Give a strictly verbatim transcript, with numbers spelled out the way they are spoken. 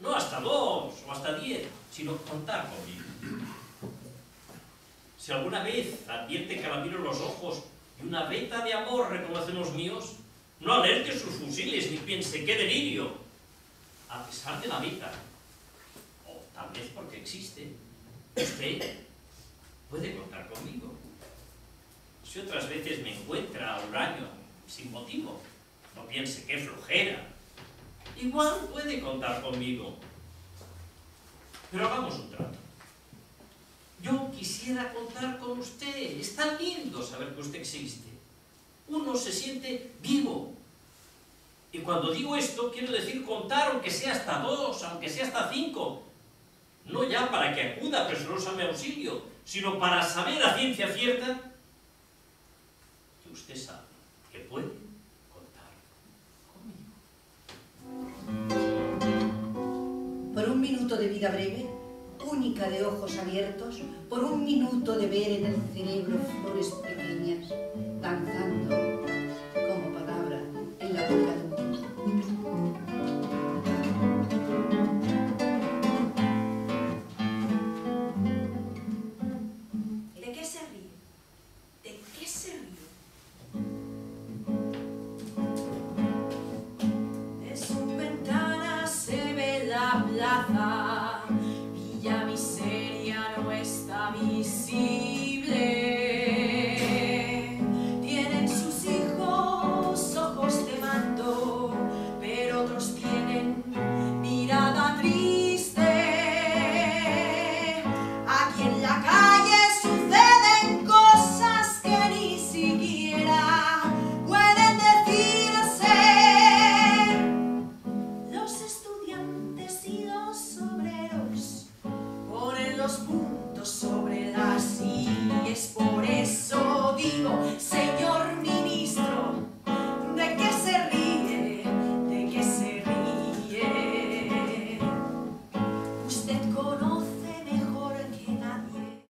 no hasta dos o hasta diez, sino contar conmigo. Si alguna vez advierte que la miro en los ojos y una veta de amor reconoce los míos, no alerte sus fusiles ni piense ¡qué delirio! A pesar de la veta, o tal vez porque existe, usted puede contar conmigo. Si otras veces me encuentra a huraño sin motivo, no piense qué flojera. Igual puede contar conmigo. Pero hagamos un trato. Yo quisiera contar con usted. Es tan lindo saber que usted existe. Uno se siente vivo. Y cuando digo esto, quiero decir contar aunque sea hasta dos, aunque sea hasta cinco. No ya para que acuda presuroso a mi auxilio, sino para saber a ciencia cierta que usted sabe que puede contar conmigo. Por un minuto de vida breve, única de ojos abiertos, por un minuto de ver en el cerebro flores pequeñas, danzando como palabra en la boca de un niño. ¿De qué se ríe? ¿De qué se ríe? De su ventana se ve la plaza, Villa Miseria no está visible. Tienen sus hijos ojos de mando, pero otros tienen mirada triste. Aquí en la calle suceden cosas que ni siquiera pueden decirse. Los estudiantes y los obreros ponen los puntos sobre las i, es por eso digo